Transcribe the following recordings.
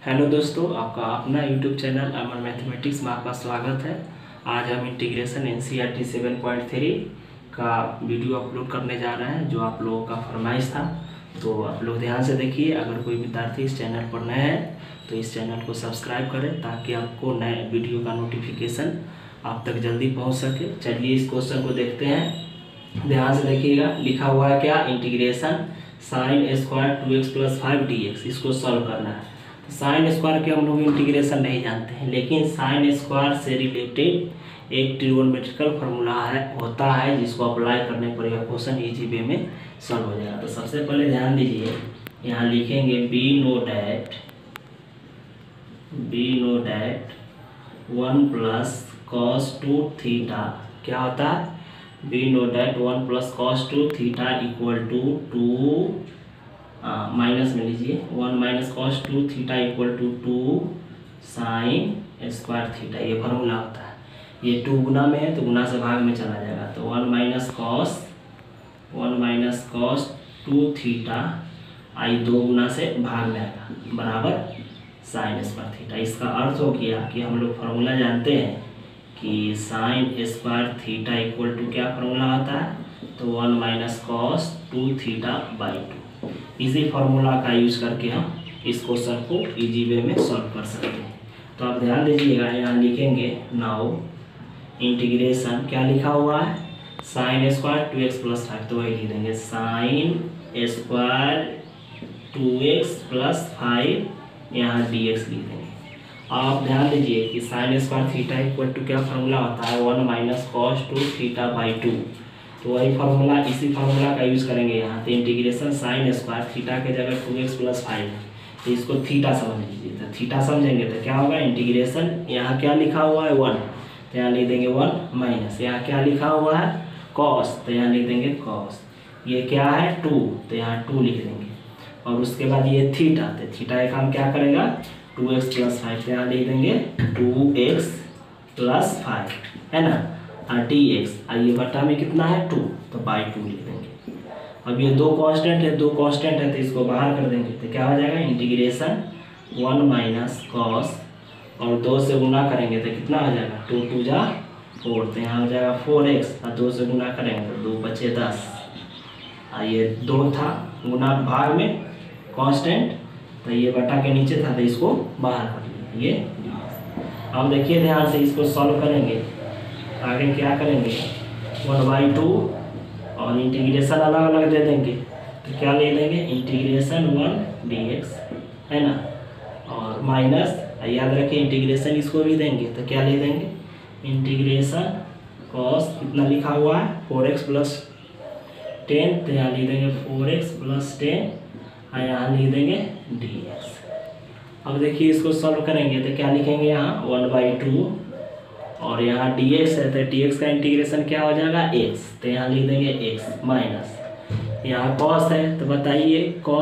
Hello दोस्तों, आपका अपना यूट्यूब चैनल अमर मैथमेटिक्स में आपका स्वागत है। आज हम इंटीग्रेशन एनसीईआरटी 7.3 का वीडियो अपलोड करने जा रहे हैं, जो आप लोगों का फरमाइश था। तो आप लोग ध्यान से देखिए। अगर कोई विद्यार्थी इस चैनल पर नए हैं तो इस चैनल को सब्सक्राइब करें, ताकि आपको नए वीडियो का नोटिफिकेशन आप तक जल्दी पहुँच सके। चलिए इस क्वेश्चन को देखते हैं, ध्यान से देखिएगा। लिखा हुआ है क्या, integration sine square 2x + 5dx, इसको सॉल्व करना है। साइन स्क्वायर के हम लोग इंटीग्रेशन नहीं जानते हैं, लेकिन साइन स्क्वायर से रिलेटेड एक ट्रिगोनोमेट्रिकल फार्मूला होता है, जिसको अप्लाई करने पर यह क्वेश्चन इजी वे में सॉल्व हो जाएगा। तो सबसे पहले ध्यान दीजिए, यहाँ लिखेंगे we know that 1 + cos 2 theta क्या होता है, we know that 1 + cos 2 theta equal to 2 minus में लीजिए 1 - cos 2 theta equal to 2 sine square theta. ये फार्मूला होता है। ये 2 गुना में है तो गुना से भाग में चला जाएगा, तो 1 - cos 2 थीटा आई 2 गुना से भाग में आएगा बराबर साइन स्क्वायर थीटा। इसका अर्थ हो गया कि हम लोग फार्मूला जानते हैं कि sine square theta equal to क्या फार्मूला होता है, तो 1 - cos 2 थीटा बाई 2। इसी फार्मूला का यूज करके हम इस क्वेश्चन को इजी वे में सॉल्व कर सकते हैं। तो आप ध्यान दीजिएगा, यहाँ लिखेंगे नाउ इंटीग्रेशन क्या लिखा हुआ है, साइन स्क्वायर 2x + 5, तो वही लिख देंगे साइन स्क्वायर 2x + 5, यहाँ dx लिख देंगे। आप ध्यान दीजिए कि sine square theta equal to क्या फार्मूला होता है, 1 - cos 2 थीटा बाई 2। तो वही फार्मूला, इसी फार्मूला का यूज करेंगे यहाँ। तो इंटीग्रेशन साइन स्क्वायर थीटा के जगह 2x + 5, तो इसको थीटा समझ लीजिए। तो थीटा समझेंगे तो क्या होगा, इंटीग्रेशन यहाँ क्या लिखा हुआ है 1, तो यहाँ लिख देंगे 1 माइनस, यहाँ क्या लिखा हुआ है cos, तो यहाँ लिख देंगे cos। ये क्या है 2, तो यहाँ 2 लिख देंगे। और उसके बाद ये थीटा, तो थीटा का काम क्या करेगा 2x + 5, तो यहाँ लिख देंगे 2x + 5, है ना। और dx, ये बटा में कितना है 2, तो बाई 2 लिख देंगे। अब ये दो कांस्टेंट है, तो इसको बाहर कर देंगे, तो क्या हो जाएगा इंटीग्रेशन 1 - cos, और 2 से गुना करेंगे तो कितना हो जाएगा 2 × 2 = 4, तो यहाँ हो जाएगा 4x, और 2 से गुना करेंगे तो 2 बचे 10। ये 2 था गुना भाग में कांस्टेंट, तो ये बटा के नीचे था, तो इसको बाहर कर लिया। ये अब देखिए ध्यान से, इसको सॉल्व करेंगे। आगे क्या करेंगे 1/2 और इंटीग्रेशन अलग अलग दे देंगे, तो क्या ले लेंगे इंटीग्रेशन 1 dx, है ना। और माइनस, याद रखिए इंटीग्रेशन इसको भी देंगे, तो क्या ले देंगे इंटीग्रेशन cos, कितना लिखा हुआ है 4x + 10, तो यहाँ लिख देंगे 4x + 10, और यहाँ लिख देंगे dx। अब देखिए इसको सॉल्व करेंगे तो क्या लिखेंगे यहाँ 1/2, और यहाँ dx है, तो dx का इंटीग्रेशन क्या हो जाएगा x, तो यहाँ लिख देंगे x माइनस, यहाँ cos है, तो बताइए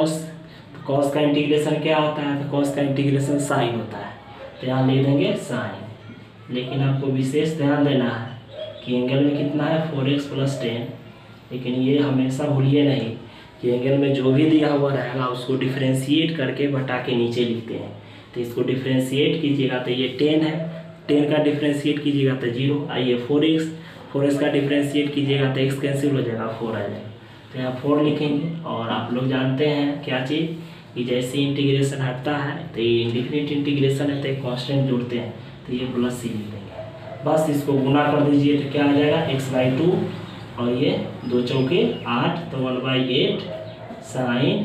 cos का इंटीग्रेशन क्या होता है, तो cos का इंटीग्रेशन साइन होता है, तो यहाँ लिख देंगे साइन। लेकिन आपको विशेष ध्यान देना है कि एंगल में कितना है 4x + 10, लेकिन ये हमेशा भूलिए नहीं कि एंगल में जो भी दिया हुआ रहेगा उसको डिफ्रेंशिएट करके बटा के नीचे लिखते हैं। तो इसको डिफ्रेंशिएट कीजिएगा तो ये 10 है, 10 का डिफ्रेंशिएट कीजिएगा तो 0। आइए 4x का डिफ्रेंशिएट कीजिएगा तो x कैंसिल हो जाएगा, 4 आ जाएगा, तो यहाँ 4 लिखेंगे। और आप लोग जानते हैं क्या चीज़, कि जैसे इंटीग्रेशन हटता है तो ये इंडिफिनिट इंटीग्रेशन है, तो एक कॉन्स्टेंट जोड़ते हैं, तो ये +c लिख देंगे। बस इसको गुना कर दीजिए तो क्या आ जाएगा x/2, और ये 2 चौके 8, तो 1/8 साइन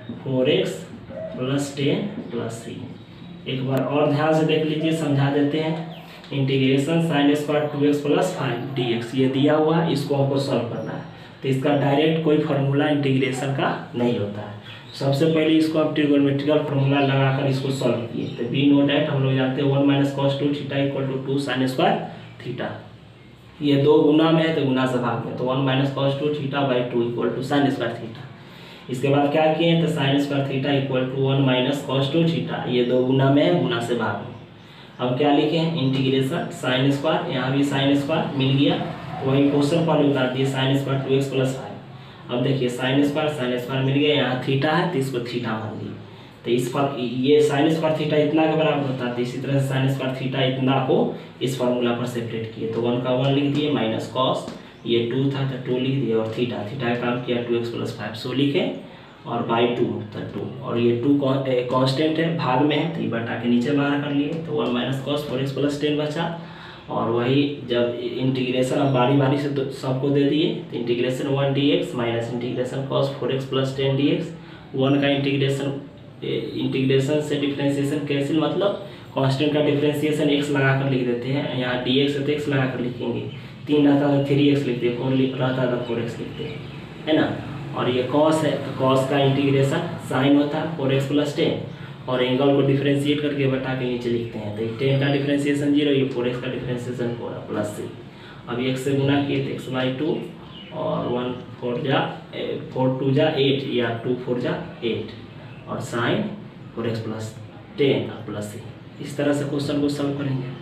4x + 10 + c। एक बार और ध्यान से देख लीजिए, समझा देते हैं। Integration sine square 2x + 5 dx ये दिया हुआ है, इसको हमको सॉल्व करना है। तो इसका डायरेक्ट कोई फार्मूला इंटीग्रेशन का नहीं होता है। सबसे पहले इसको आप ट्रिगोनोमेट्रिकल फार्मूला लगाकर इसको सॉल्व किए, तो बी नो डैट हम लोग जानते हैं 1 - cos 2 theta equal to 2 sine square theta. ये 2 गुना में है तो गुना से भाग में, तो 1 - cos 2 theta by 2 equal to sine square theta. इसके बाद क्या किए, तो sine square theta equal to 1 - cos 2 theta, ये 2 गुना में है, गुना से भाग में। अब क्या लिखे इंटीग्रेशन साइन स्क्वायर, यहाँ भी साइन स्क्वायर मिल गया, वही क्वेश्चन वाले उतार दिए साइन स्क्वायर 2x + 5। अब देखिए साइन स्क्वायर मिल गया, यहाँ थीटा है तो इसको थीटा मान लीजिए, तो इस पर ये साइन स्क्वायर थीटा इतना के बराबर होता है, तो इसी तरह से साइन स्क्वायर थीटा इतना को इस फार्मूला पर सेपरेट किए, तो 1 का 1 लिख दिए माइनस कॉस, ये 2 था तो 2 लिख दिए, और थीटा का काम किया 2x + 5 सो लिखे, और बाई 2 तो 2, और ये 2 कांस्टेंट है, भाग में है, तो ये बटा के नीचे बाहर कर लिए, तो 1 माइनस कॉस 4x + 10 बचा। और वही जब इंटीग्रेशन अब बारी बारी से सबको दे दिए, तो integration 1 dx minus integration cos 4x + 10 dx, 1 का इंटीग्रेशन से डिफ्रेंशिएशन कैंसिल, मतलब कांस्टेंट का डिफ्रेंशिएशन x लगा कर लिख देते हैं, यहाँ dx है तो x लगा कर लिखेंगे, 3 रहता है तो 3x लिखते हैं, 4 रहता है तो 4x लिखते हैं, है ना। और ये cos है तो cos का इंटीग्रेशन साइन होता है 4x + 10, और एंगल को डिफरेंशिएट करके बटा के नीचे लिखते हैं, तो 10 का डिफरेंशिएशन 0, ये 4x का डिफरेंशिएशन 4 प्लस c। अब x से गुना किए तो x/2, और 1 4 2 जा 8 या 2 4 जा 8, और साइन 4x + 10 और प्लस c। इस तरह से क्वेश्चन को सॉल्व करेंगे।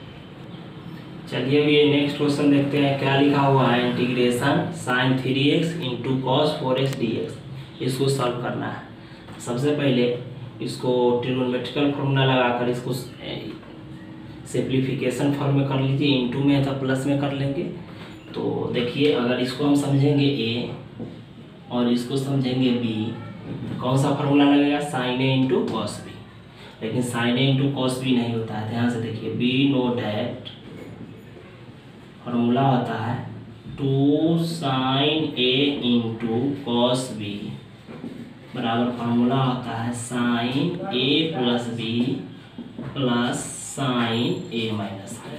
चलिए ये नेक्स्ट क्वेश्चन देखते हैं, क्या लिखा हुआ है, integration sin 3x × cos 4x dx, इसको सॉल्व करना है। सबसे पहले इसको ट्रिग्नोमेट्रिकल फॉर्मूला लगाकर इसको सिंप्लीफिकेशन फॉर्म में कर लीजिए, इंटू में है तो प्लस में कर लेंगे। तो देखिए अगर इसको हम समझेंगे a और इसको समझेंगे b, कौन सा फॉर्मूला लगेगा, sin a × cos b, लेकिन sin a × cos b नहीं होता है, ध्यान से देखिए, b नो डैट फॉर्मूला होता है 2 sin a × cos b बराबर फार्मूला होता है sin a + b + sin a - b।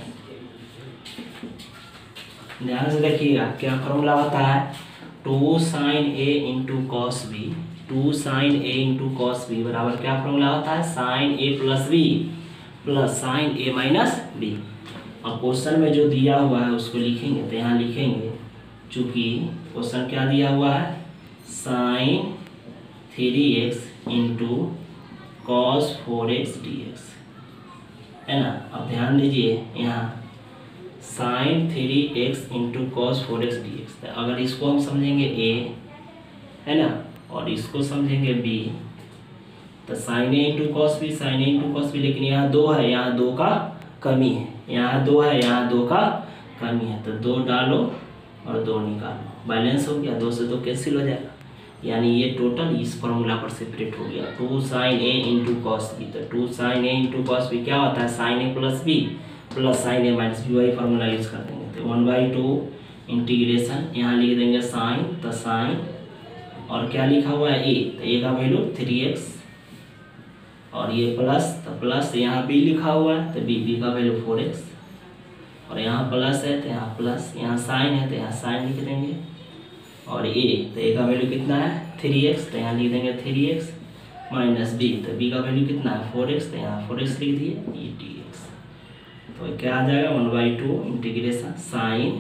ध्यान से देखिएगा क्या फार्मूला होता है, 2 sin a × cos b, 2 sin a × cos b बराबर क्या फार्मूला होता है, sin a + b + sin a - b। और क्वेश्चन में जो दिया हुआ है उसको लिखेंगे, तो यहाँ लिखेंगे, चूँकि क्वेश्चन क्या दिया हुआ है, sin 3x × cos 4x dx, है ना। अब ध्यान दीजिए यहाँ sin 3x × cos 4x dx, तो अगर इसको हम समझेंगे a, है ना, और इसको समझेंगे b, तो sin a × cos b, sin a × cos b, लेकिन यहाँ 2 है, यहाँ 2 का कमी है, यहाँ 2 है, यहाँ 2 का कमी है, तो 2 डालो और 2 निकालो, बैलेंस हो गया, 2 से 2 कैंसिल हो जाएगा, यानी ये टोटल इस फॉर्मूला पर सेपरेट हो गया, 2 sin a × cos b। तो 2 sin a × cos b क्या होता है, sin a + b + sin a - b, वही फार्मूला यूज कर देंगे, तो 1/2 इंटीग्रेशन, यहाँ लिख देंगे साइन, तो साइन, और क्या लिखा हुआ है a, तो a का वैल्यू 3x, और ये प्लस, तो प्लस, यहाँ b लिखा हुआ है तो b का वैल्यू 4x, और यहाँ प्लस है तो यहाँ प्लस, यहाँ साइन है तो यहाँ साइन लिख देंगे, और a, तो a का वैल्यू कितना है 3x, तो यहाँ लिख देंगे 3x - b, तो b का वैल्यू कितना है 4x, तो यहाँ 4x लिख दिए, ये dx। तो क्या आ जाएगा, 1/2 इंटीग्रेशन साइन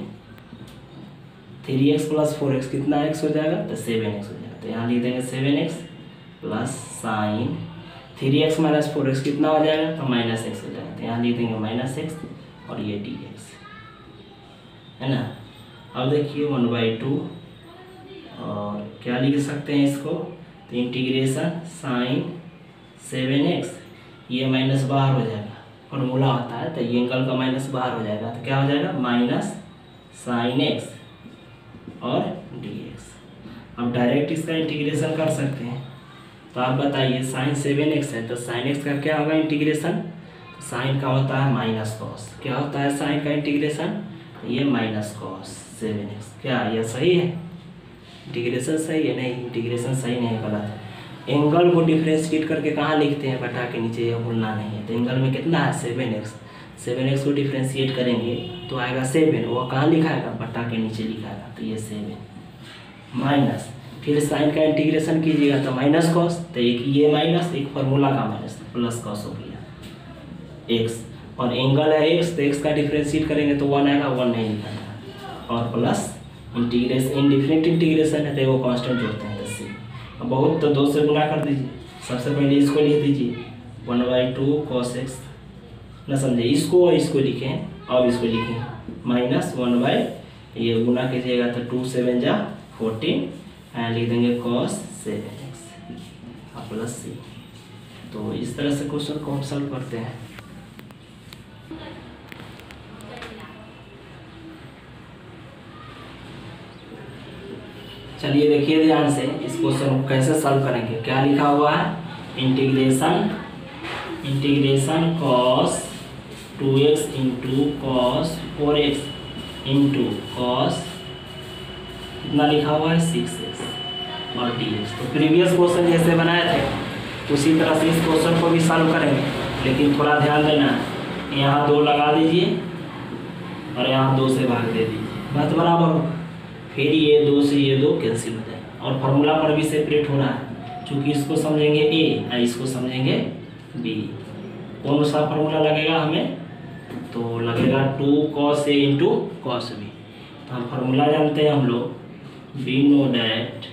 3x + 4x कितना x हो जाएगा, तो 7x हो जाएगा, तो यहाँ लिख देंगे 7x + साइन 3x - 4x कितना हो जाएगा, तो -x हो जाएगा, तो यहाँ लिख देंगे -x, और ये dx, है ना। अब देखिए 1/2, और क्या लिख सकते हैं इसको, तो इंटीग्रेशन साइन 7x, ये माइनस बाहर हो जाएगा, फॉर्मूला होता है, तो ये एंगल का माइनस बाहर हो जाएगा, तो क्या हो जाएगा -sin x और dx। अब डायरेक्ट इसका इंटीग्रेशन कर सकते हैं, तो आप बताइए sin 7x है तो sin x का क्या होगा इंटीग्रेशन, साइन का होता है -cos, क्या होता है साइन का इंटीग्रेशन, ये -cos 7x, क्या ये सही है, इंटीग्रेशन सही है, नहीं इंटीग्रेशन सही नहीं है, गलत है। एंगल को डिफरेंशिएट करके कहाँ लिखते हैं, बटा के नीचे, ये भूलना नहीं है। तो एंगल में कितना है 7x, 7x को डिफरेंशिएट करेंगे तो आएगा 7, वो कहाँ लिखाएगा, बटा के नीचे लिखाएगा, तो ये 7 माइनस, फिर साइन का इंटीग्रेशन कीजिएगा तो -cos, तो एक ये माइनस, एक फार्मूला का माइनस, प्लस cos हो गया x, और एंगल है x, तो x का डिफरेंशिएट करेंगे तो 1 आएगा, 1 नहीं लिखाएगा, और प्लस इंटीग्रेशन, इनडिफिनिट इंटीग्रेशन है तो वो कांस्टेंट जोड़ते हैं, तो c। अब बहुत, तो 2 से गुना कर दीजिए, सबसे पहले इसको लिख दीजिए 1/2 cos x, ना समझे, इसको और इसको लिखें, अब इसको लिखें -1/, ये गुना कीजिएगा तो 2 7 जा 14, लिख देंगे cos 7x प्लस c। तो इस तरह से क्वेश्चन को हम सॉल्व करते हैं। चलिए देखिए ध्यान से इस क्वेश्चन को कैसे सॉल्व करेंगे। क्या लिखा हुआ है, integration cos 2x into cos 4x into cos कितना लिखा हुआ है 6x और dx। तो प्रीवियस क्वेश्चन जैसे बनाए थे उसी तरह से इस क्वेश्चन को भी सॉल्व करेंगे, लेकिन थोड़ा ध्यान देना है, यहाँ 2 लगा दीजिए और यहाँ 2 से भाग दे दीजिए, बात बराबर होगा। फिर ये 2 से ये 2 कैंसिल हो जाएगा और फॉर्मूला पर भी सेपरेट हो रहा है, क्योंकि इसको समझेंगे ए और इसको समझेंगे बी। कौन सा फॉर्मूला लगेगा हमें, तो लगेगा 2 cos a into cos b। तो हम फॉर्मूला जानते हैं हम लोग, we know that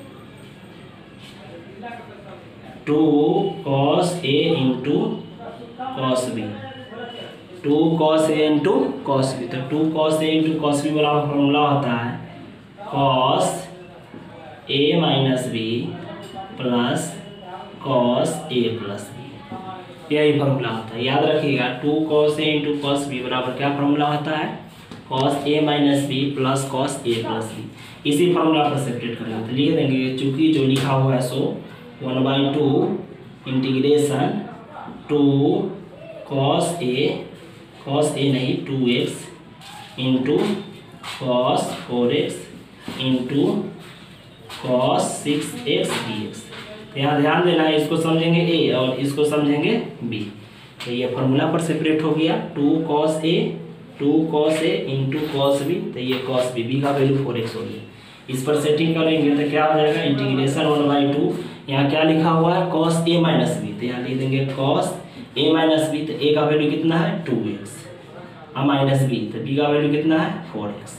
2 cos a into cos b, 2 cos a into cos b। तो 2 cos a into cos b वाला फॉर्मूला होता है cos a minus B plus cos a plus B, यही फॉर्मूला होता है। याद रखिएगा 2 cos a into cos b बराबर क्या फॉर्मूला होता है, cos a minus B plus cos a plus b. इसी फॉर्मूला पर सेपरेट करेंगे तो लिख देंगे, चूँकि जो लिखा हुआ है सो 1/2 इंटीग्रेशन 2 cos a नहीं 2x into cos 4x into cos 6x dx। यहाँ ध्यान देना है, इसको समझेंगे ए और इसको समझेंगे बी। तो ये फॉर्मूला पर सेपरेट हो गया 2 cos a into cos b, तो ये cos b का वैल्यू 4x हो गया। इस पर सेटिंग करेंगे तो क्या हो जाएगा, इंटीग्रेशन 1/2, यहाँ क्या लिखा हुआ है cos a माइनस बी, तो यहाँ लिख देंगे cos a माइनस बी, तो a का वैल्यू कितना है 2x और माइनस बी, तो b का वैल्यू कितना है 4x।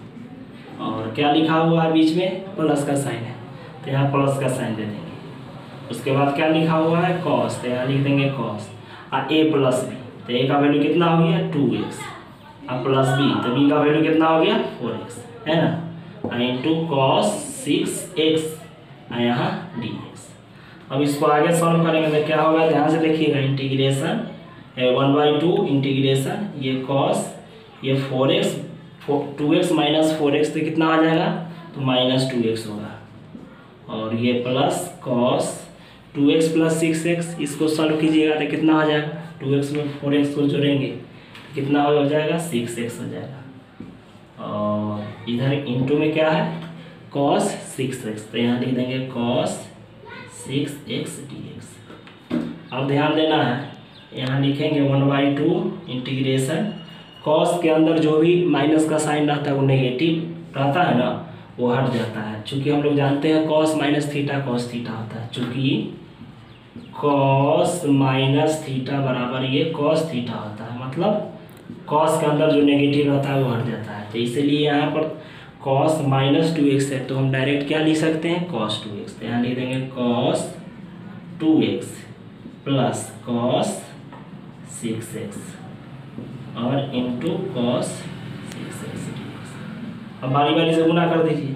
और क्या लिखा हुआ है बीच में, प्लस का साइन है, तो यहाँ प्लस का साइन दे देंगे। उसके बाद क्या लिखा हुआ है cos, तो यहाँ लिख देंगे cos और a प्लस b, तो a का वैल्यू कितना हो गया 2x और प्लस b, तो b का वैल्यू कितना हो गया 4x, है ना, इंटू cos 6x और यहाँ dx। अब इसको आगे सॉल्व करेंगे तो क्या होगा, ध्यान से देखिएगा, इंटीग्रेशन 1/2 इंटीग्रेशन ये cos ये 4x 2x माइनस 4x तो कितना आ जाएगा, तो माइनस 2x होगा, और ये plus cos 2x plus 6x, इसको सॉल्व कीजिएगा तो कितना हो जाएगा, 2x में 4x को जोड़ेंगे तो कितना हो जाएगा 6x हो जाएगा। और इधर इंटू में क्या है cos 6x, तो यहाँ लिख देंगे cos 6x dx। अब ध्यान देना है, यहाँ लिखेंगे 1/2 इंटीग्रेशन, cos के अंदर जो भी माइनस का साइन रहता है वो नेगेटिव रहता है ना, वो हट जाता है। चूँकि हम लोग जानते हैं cos minus theta cos theta होता है, चूँकि cos माइनस थीटा बराबर ये cos थीटा होता है, मतलब cos के अंदर जो नेगेटिव रहता है वो हट जाता है। तो इसलिए यहाँ पर cos माइनस 2x है, तो हम डायरेक्ट क्या लिख सकते हैं cos 2x, तो यहाँ लिख देंगे cos 2x plus cos 6x और इंटू cos 6x dx। अब बारी बारी से गुना कर दीजिए,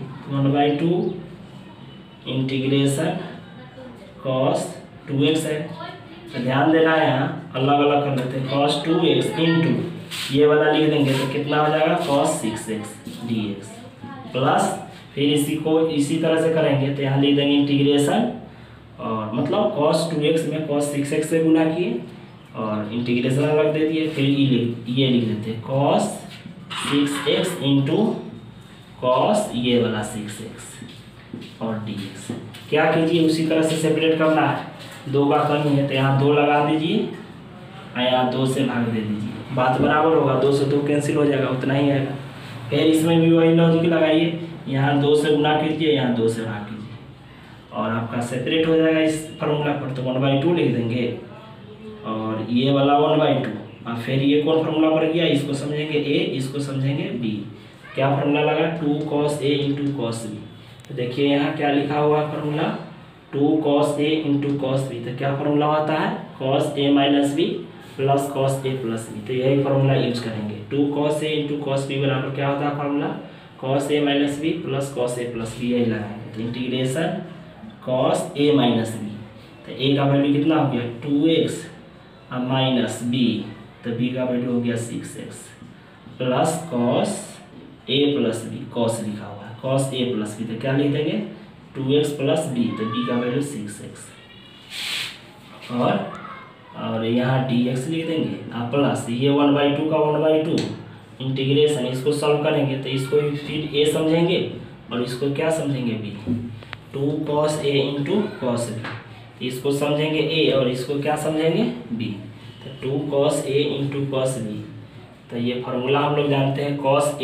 1/2 इंटीग्रेशन cos 2x है, तो ध्यान देना है यहाँ अलग अलग कर देते हैं, cos 2x इंटू ये वाला लिख देंगे तो कितना हो जाएगा cos 6x dx प्लस फिर इसी को इसी तरह से करेंगे तो यहाँ लिख देंगे इंटीग्रेशन, और मतलब cos 2x में cos 6x से गुना किए और इंटीग्रेशन अलग दे दिए, फिर ये लिख देते हैं cos 6x इंटू cos ये वाला 6x और dx। क्या कीजिए उसी तरह से सेपरेट करना है, 2 का कमी है तो यहाँ 2 लगा दीजिए और यहाँ 2 से भाग दे दीजिए, बात बराबर होगा, 2 से 2 कैंसिल हो जाएगा, उतना ही आएगा। फिर इसमें भी वही लॉजिक लगाइए, यहाँ 2 से गुना कीजिए, यहाँ 2 से भाग कीजिए और आपका सेपरेट हो जाएगा इस फार्मूला पर। तो 1/2 लिख देंगे और ये वाला 1/2 और फिर ये कौन फार्मूला पर गया, इसको समझेंगे ए, इसको समझेंगे बी। क्या फार्मूला लगा 2 cos a into cos b, तो देखिए यहाँ क्या लिखा हुआ है formula 2 cos a into cos b, तो क्या फार्मूला होता है cos a minus B plus cos a plus B, तो यही फार्मूला यूज करेंगे। 2 cos a into cos b बराबर क्या होता है formula cos a minus B plus cos a plus B, यही लगाएंगे। तो integration cos a minus B, तो a का वैल्यू कितना हो गया 2x माइनस b, तो b का वैल्यू हो गया 6x plus cos a plus b, cos लिखा हुआ है कॉस a प्लस b, तो क्या लिख देंगे 2x प्लस b, तो b का वैल्यू 6x और यहाँ dx लिख देंगे प्लस ये 1/2 का 1/2 इंटीग्रेशन, इसको सॉल्व करेंगे तो इसको फिर a समझेंगे और इसको क्या समझेंगे b, 2 cos a into cos b, इसको समझेंगे a और इसको क्या समझेंगे b, तो 2 cos a into cos b, तो ये फार्मूला हम लोग जानते हैं cos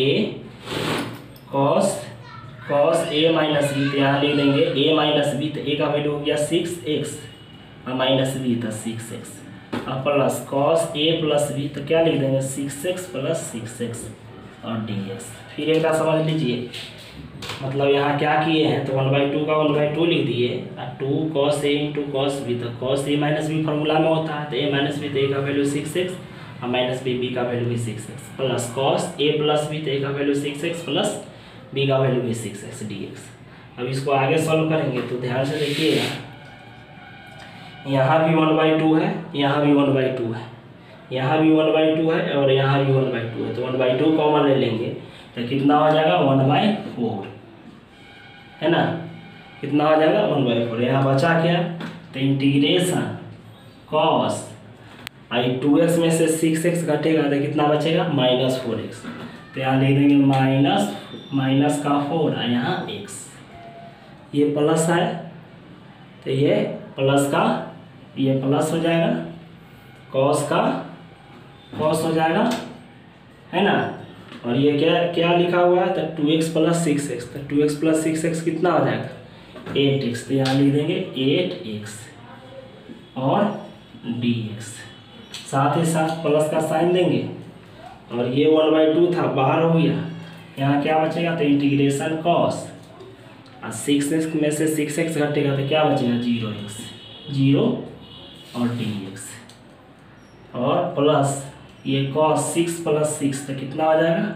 a माइनस b, तो यहाँ लिख देंगे a माइनस b, तो a का वैल्यू हो गया 6x माइनस b, तो 6x और plus cos a plus b, तो क्या लिख देंगे 6x प्लस 6x और dx। फिर एक बार समझ लीजिए, मतलब यहाँ क्या किए हैं, तो 1/2 का 1/2 लिख दिए, 2 cos a into cos b, तो cos a minus b formula में होता है, तो a माइनस b, तो a का वैल्यू 6x और माइनस b का वैल्यू भी 6x plus cos a plus b, तो a का वैल्यू 6x प्लस b का वैल्यू भी 6x dx। अब इसको आगे सॉल्व करेंगे तो ध्यान से देखिएगा, यहाँ भी 1/2 है, यहाँ भी 1/2 है, यहाँ भी 1/2 है और यहाँ भी 1/2 है, तो 1/2 कॉमन ले लेंगे तो कितना हो जाएगा 1/4, है ना, कितना हो जाएगा 1/4। यहाँ बचा क्या, तो इंटीग्रेशन कॉस 2x में से 6x घटेगा तो कितना बचेगा -4x, तो यहाँ लिख देंगे माइनस का 4 और यहाँ x, ये प्लस है तो ये प्लस का ये प्लस हो जाएगा, कॉस का कॉस हो जाएगा, है ना, और ये क्या लिखा हुआ है, तो 2x प्लस 6x, तो 2x प्लस 6x कितना हो जाएगा 8x, तो यहाँ लिख देंगे 8x और dx, साथ ही साथ प्लस का साइन देंगे और ये 1/2 था बाहर हो गया, यहाँ क्या बचेगा, तो इंटीग्रेशन कॉस 6x में से 6x घटेगा तो क्या बचेगा 0 और dx और प्लस ये cos 6 प्लस 6, तो कितना हो जाएगा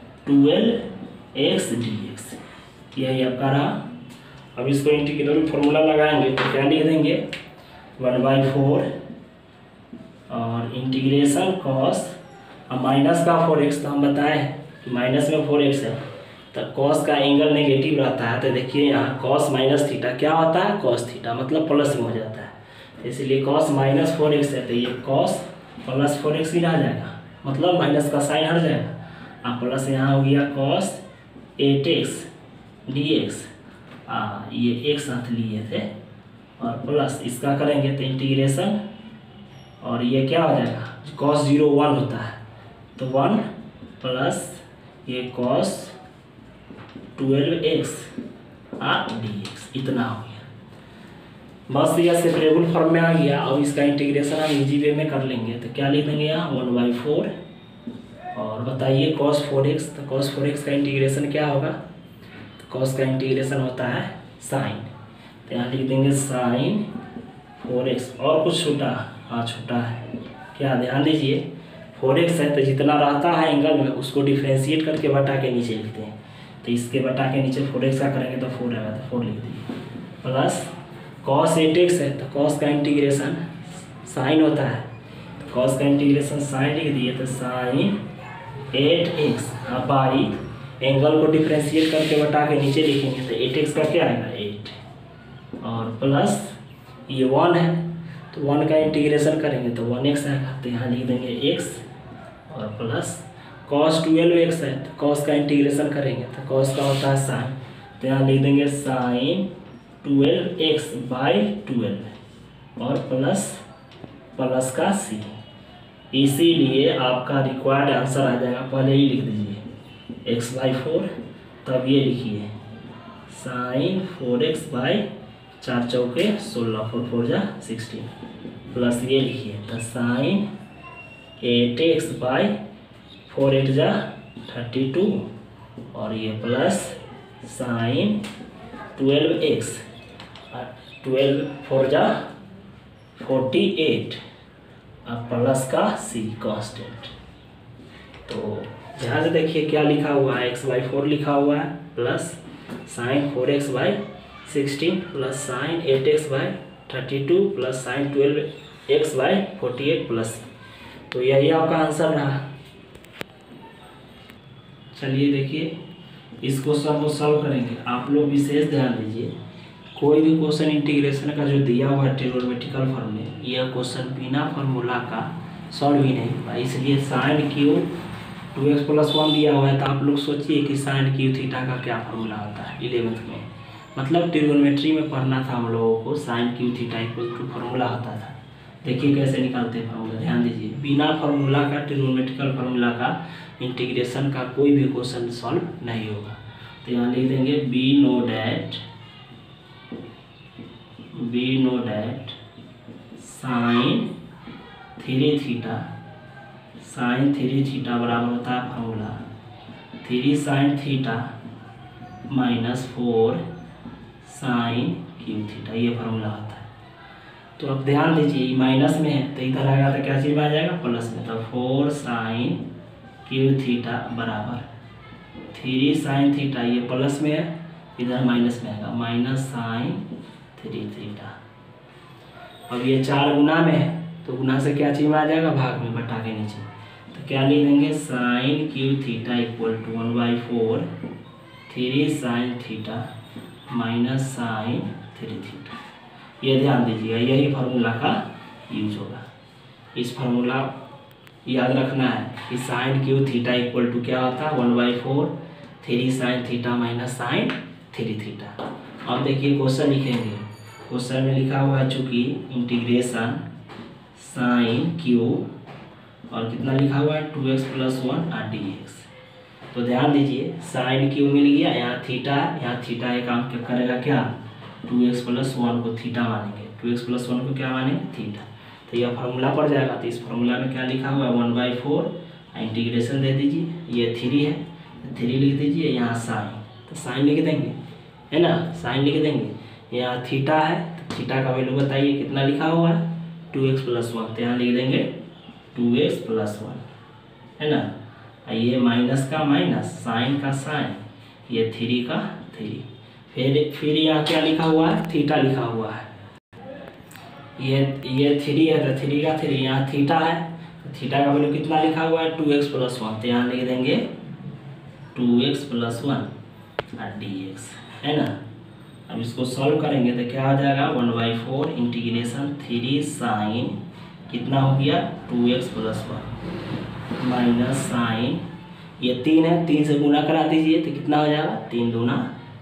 12x dx, यही आपका रहा। अब इसको इंटीग्रल फार्मूला लगाएंगे तो क्या लिख देंगे 1/4 और इंटीग्रेशन cos और माइनस का 4x, तो हम बताएं कि माइनस में 4x है तो cos का एंगल नेगेटिव रहता है, तो देखिए यहाँ cos माइनस थीटा क्या होता है cos थीटा, मतलब प्लस में हो जाता है, इसलिए cos -4x है तो ये cos प्लस 4x ही रह जाएगा, मतलब माइनस का साइन हट जाएगा, प्लस यहाँ हो गया cos 8x dx, ये एक साथ लिए थे और प्लस इसका करेंगे तो इंटीग्रेशन और ये क्या हो जाएगा cos 0 1 होता है, तो 1 प्लस ये cos 12x dx, इतना हो गया, बस यह सेपरेबल फॉर्म में आ गया। और इसका इंटीग्रेशन हम इजी वे में कर लेंगे, तो क्या लिख देंगे यहाँ 1/4 और बताइए cos 4x, तो cos 4x का इंटीग्रेशन क्या होगा, तो cos का इंटीग्रेशन होता है साइन, तो यहाँ लिख देंगे साइन 4x और कुछ छोटा, छोटा है क्या, ध्यान दीजिए 4x है तो जितना रहता है एंगल में उसको डिफ्रेंशिएट करके बटा के नीचे लिखते हैं, तो इसके बटा के नीचे 4x का करेंगे तो 4 आएगा, तो 4 लिख दिए, प्लस cos 8x है तो cos का इंटीग्रेशन साइन होता है, तो cos का इंटीग्रेशन साइन लिख दिए, तो साइन 8x बाई एंगल को डिफ्रेंशिएट करके बटा के नीचे लिखेंगे तो 8x का क्या आएगा 8 और प्लस ये 1 है तो 1 का इंटीग्रेशन करेंगे तो 1x आएगा, तो यहाँ लिख देंगे x और प्लस cos 12x है तो cos का इंटीग्रेशन करेंगे तो cos का होता है साइन, तो यहाँ लिख देंगे साइन 12x बाई 12 और प्लस का c, इसीलिए आपका रिक्वायर्ड आंसर आ जाएगा, पहले ही लिख दीजिए x/4, तब ये लिखिए साइन 4x बाई 4 चौके 16 4 4 जा 16 प्लस ये लिखिए तो साइन 8x बाई 4 8 जा 32 और ये प्लस साइन 12x 12 4 जा 48 और प्लस का c कांस्टेंट। तो ध्यान से देखिए क्या लिखा हुआ है, x/4 लिखा हुआ है plus sine 4x by 16 plus sine 8x by 32 plus sine 12x/48 plus, तो यही आपका आंसर रहा। चलिए देखिए इस क्वेश्चन को सॉल्व करेंगे। आप लोग विशेष ध्यान दीजिए, कोई भी क्वेश्चन इंटीग्रेशन का जो दिया हुआ है ट्रिग्नोमेट्रिकल फॉर्मूले, यह क्वेश्चन बिना फार्मूला का सॉल्व ही नहीं हुआ। इसलिए साइन क्यू 2x+1 दिया हुआ है, तो आप लोग सोचिए कि साइन क्यू थीटा का क्या फार्मूला होता है 11th में। मतलब ट्रिग्नोमेट्री में पढ़ना था हम लोगों को, sine cube theta equal to formula होता था। देखिए कैसे निकालते हैं फार्मूला, ध्यान दीजिए। बिना फार्मूला का, ट्रिग्नोमेट्रिकल फार्मूला का इंटीग्रेशन का कोई भी क्वेश्चन सॉल्व नहीं होगा। तो यहाँ लिख देंगे we know that sine 3 theta बराबर होता है formula 3 sine theta minus 4 sine cube theta, ये फार्मूला होता है। तो अब ध्यान दीजिए माइनस में है तो इधर आएगा तो क्या चीज़ में आ जाएगा, प्लस में। तो 4 साइन क्यू थीटा बराबर 3 साइन थीटा, ये प्लस में है, इधर माइनस में आएगा, माइनस साइन 3 थीटा। अब ये 4 गुना में है तो गुना से क्या चीज़ में आ जाएगा, भाग में, बटा के नीचे। तो क्या लिख देंगे, sine cube theta equal to 1/4 3 sine theta minus sine 3 theta. ये ध्यान दीजिएगा, यही फार्मूला का यूज होगा। इस फार्मूला याद रखना है कि sine cube theta equal to क्या होता है, 1/4 3 sine theta minus sine 3 theta. अब देखिए क्वेश्चन लिखेंगे। क्वेश्चन में लिखा हुआ है चूँकि इंटीग्रेशन साइन क्यू और कितना लिखा हुआ है 2x+1 dx। तो ध्यान दीजिए साइन क्यू मिल गया, यहाँ थीटा है, यहाँ थीटा एक काम क्या करेगा, क्या 2x+1 को थीटा मानेंगे, 2x+1 को क्या मानेंगे, थीटा। तो यह फार्मूला पड़ जाएगा। तो इस फार्मूला में क्या लिखा हुआ है 1/4, इंटीग्रेशन दे दीजिए, ये 3 है, 3 लिख दीजिए, यहाँ साइन, तो साइन लिख देंगे, है ना, साइन लिख देंगे। यहाँ थीटा है तो थीटा का वैल्यू बताइए कितना लिखा हुआ है 2x+1, तो यहाँ लिख देंगे 2x+1, है ना। ये माइनस का माइनस, साइन का साइन, ये 3 का 3, फिर यहाँ क्या लिखा हुआ है, थीटा लिखा हुआ है। ये 3 है तो 3 का 3, यहाँ थीटा है तो थीटा का वैल्यू कितना लिखा हुआ है 2x+1, तो यहाँ लिख देंगे 2x+1 dx, है ना। अब इसको सॉल्व करेंगे तो क्या हो जाएगा, 1/4 इंटीग्रेशन 3 साइन कितना हो गया 2x+1 माइनस साइन, ये 3 है, 3 से गुना करा दीजिए तो कितना हो जाएगा, 3 दूना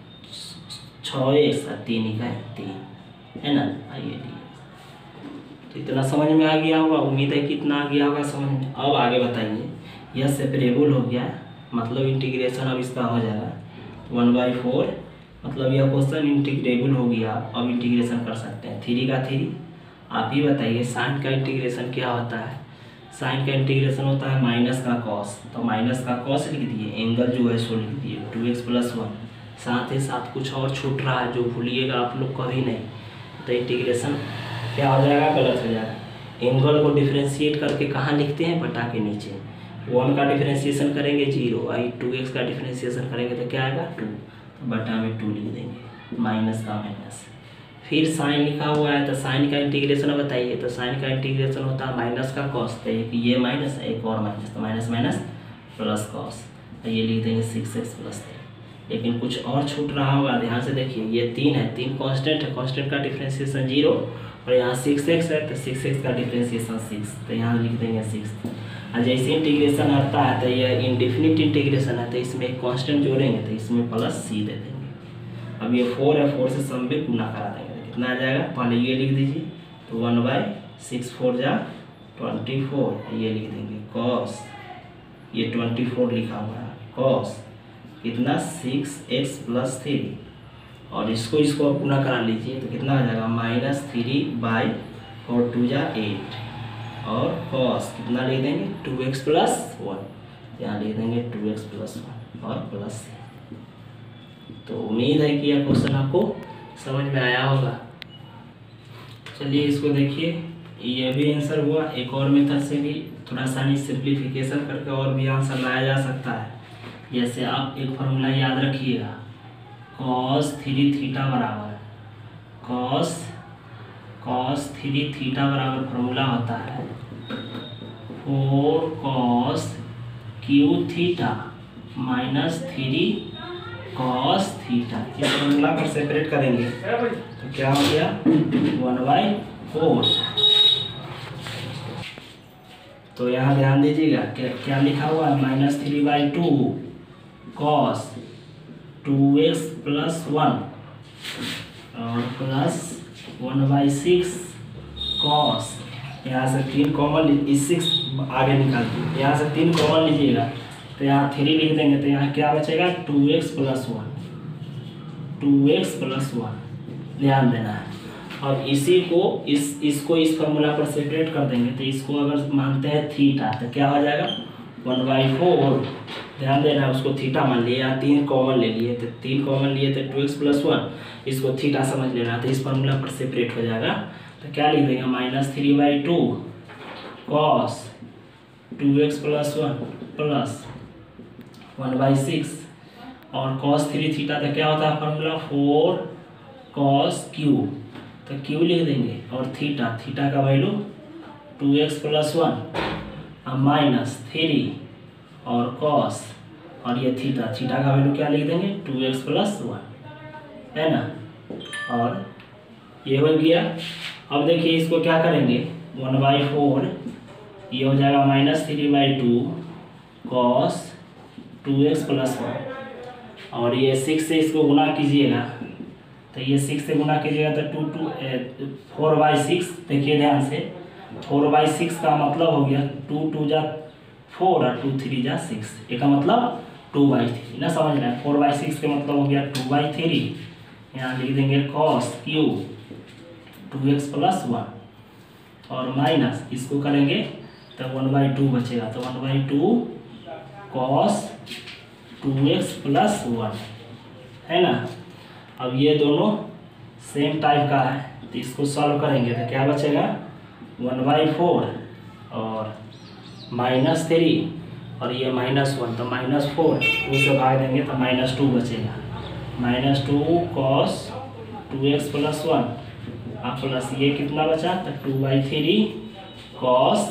6x, 3 का 3, है ना। आइए तो इतना समझ में आ गया होगा, उम्मीद है कि इतना आ गया होगा समझ में। अब आगे बताइए, यह सेपरेबल हो गया, मतलब इंटीग्रेशन अब इसका हो जाएगा 1/4, मतलब यह क्वेश्चन इंटीग्रेबल हो गया। अब इंटीग्रेशन कर सकते हैं 3 का 3। आप ही बताइए साइन का इंटीग्रेशन क्या होता है, साइन का इंटीग्रेशन होता है माइनस का कॉस, तो माइनस का कॉस लिख दिए, एंगल जो है सो लिख दिए 2x+1। साथ ही साथ कुछ और छूट रहा है जो भूलिएगा आप लोग कभी नहीं, तो इंटीग्रेशन क्या हो जाएगा, गलत हो जाएगा। एंगल को डिफ्रेंशिएट करके कहाँ लिखते हैं, बटा के नीचे। 1 का डिफ्रेंशिएशन करेंगे 0, 2x का डिफ्रेंशिएशन करेंगे तो क्या आएगा 2, तो बटा में 2 लिख देंगे, माइनस का माइनस। फिर साइन लिखा हुआ है तो साइन का इंटीग्रेशन बताइए, तो साइन का इंटीग्रेशन होता है माइनस का कॉस, तो ये माइनस एक और माइनस, तो माइनस माइनस प्लस कॉस, तो ये लिख देंगे 6x+3। लेकिन कुछ और छूट रहा होगा, ध्यान से देखिए, ये 3 है, 3 कांस्टेंट है, कांस्टेंट का डिफ्रेंशिएशन 0, और यहाँ 6x है तो 6x का डिफ्रेंशिएशन 6, तो यहाँ लिख देंगे 6। और जैसे इंटीग्रेशन आता है तो यह इनडिफिनिट इंटीग्रेशन है, तो इसमें एक कांस्टेंट जोड़ेंगे तो इसमें प्लस c दे देंगे। अब ये 4 है, 4 से सम में गुना करा देंगे तो कितना आ जाएगा, पहले ये लिख दीजिए, तो 1/6 4 जा 24, ये लिख देंगे कॉस, ये 24 लिखा हुआ है, कॉस कितना 6x+3, और इसको अब गुना करा लीजिए तो कितना आ जाएगा, -3/4 2 जा 8, और कॉस कितना लिख देंगे 2x+1, यहाँ लिख देंगे 2x+1 और प्लस c। तो उम्मीद है कि यह क्वेश्चन आपको समझ में आया होगा। चलिए इसको देखिए, ये भी आंसर हुआ। एक और मेथड से भी थोड़ा सा सिंप्लीफिकेशन करके और भी आंसर लाया जा सकता है। जैसे आप एक फार्मूला याद रखिएगा, cos 3 थीटा बराबर cos 3 थीटा बराबर फॉर्मूला होता है 4 cos cube theta minus 3 cos theta. ये फॉर्मूला पर सेपरेट करेंगे तो क्या हो गया 1/4। तो यहाँ ध्यान दीजिएगा क्या लिखा हुआ है -3/2 cos 2x + 1 और प्लस 1/6 cos। यहाँ से 3 कॉमन, इस 6 आगे निकाल दीजिए, यहाँ से 3 कॉमन लीजिएगा तो यहाँ 3 लिख देंगे तो यहाँ क्या बचेगा 2x + 1, 2x + 1 ध्यान देना है। अब इसी को इसको इस फॉर्मूला पर सेपरेट कर देंगे तो इसको अगर मानते हैं थीटा तो क्या हो जाएगा 1/4। ध्यान देना, उसको थीटा मान लिए, या 3 कॉमन ले लिए तो 3 कॉमन लिए तो 2x + 1, इसको थीटा समझ लेना तो इस फॉर्मूला पर सेपरेट हो जाएगा। तो क्या लिख देंगे -3/2 cos 2x + 1 प्लस 1/6 और cos 3 थीटा तो क्या होता है फॉर्मूला 4 cos क्यू, तो क्यू लिख देंगे और थीटा का वैल्यू 2x + 1 -3 और cos और ये थीटा का वैल्यू क्या लिख देंगे 2x + 1 है ना। और ये हो गया। अब देखिए इसको क्या करेंगे 1/4 ये हो जाएगा -3/2 cos 2x + 1 और ये 6 से इसको गुना कीजिएगा तो ये 6 से गुना कीजिएगा तो 4/6। देखिए ध्यान से 4/6 का मतलब हो गया 2 2 जा 4 और 2 3 जा 6, इसका मतलब 2/3 ना, समझ रहे हैं। 4/6 का मतलब हो गया 2/3। यहाँ लिख देंगे cos क्यू 2x + 1 और माइनस इसको करेंगे तो 1/2 बचेगा तो 1/2 cos 2x + 1 है ना। अब ये दोनों सेम टाइप का है तो इसको सॉल्व करेंगे तो क्या बचेगा 1/4 और -3 और ये -1 तो -4 2 से भाग देंगे तो -2 बचेगा, -2 cos 2x + 1 और प्लस ये कितना बचा तो 2/3 cos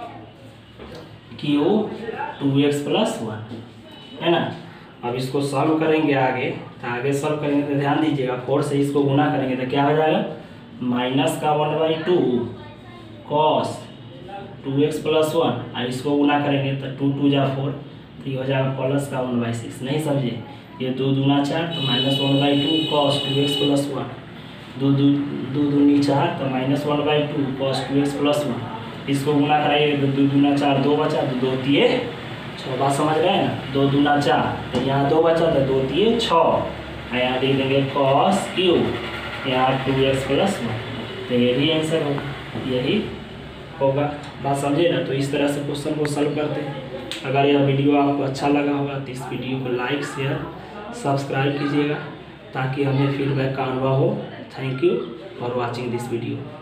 क्यू 2x + 1 है ना। अब इसको सॉल्व करेंगे आगे तो आगे सॉल्व करेंगे तो ध्यान दीजिएगा 4 से इसको गुना करेंगे तो क्या हो जाएगा माइनस का 1/2 cos 2x + 1 और इसको गुना करेंगे तो 2 2 जा 4 तो ये हो जाएगा प्लस का 1/6। नहीं समझे, ये 2 दूना 4 तो -1/2 cos 2x + 1, 2 दूनी 4 तो -1/2 cos 2x + 1, इसको गुना कराइए तो 2 दूना 4 2 बचा तो 2 तिये 6, बात समझ रहे हैं ना। 2 दूना 4 तो यहाँ 2 बचा तो 2 तिये 6, यहाँ लिख देंगे cos क्यू यहाँ 2x + 1 तो ये भी आंसर होगा, यही होगा। बात समझे ना। तो इस तरह से क्वेश्चन को सॉल्व करते हैं। अगर यह वीडियो आपको अच्छा लगा होगा तो इस वीडियो को लाइक शेयर सब्सक्राइब कीजिएगा ताकि हमें फीडबैक का अनुभव हो। Thank you for watching this video.